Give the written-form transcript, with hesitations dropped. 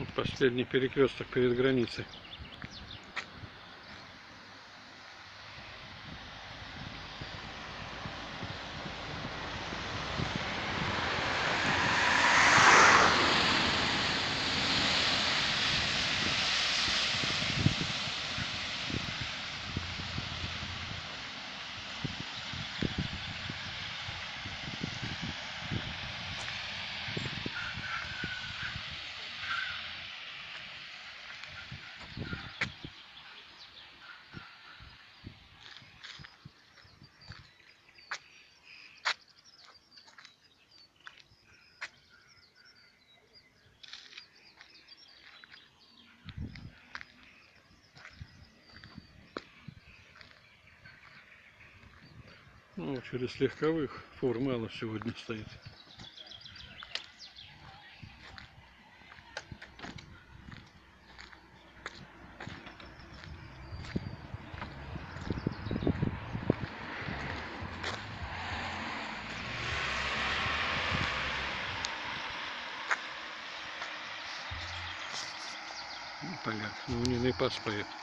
Вот последний перекресток перед границей. Ну, через легковых фур мало сегодня стоит. Поляк, ну не паспоет.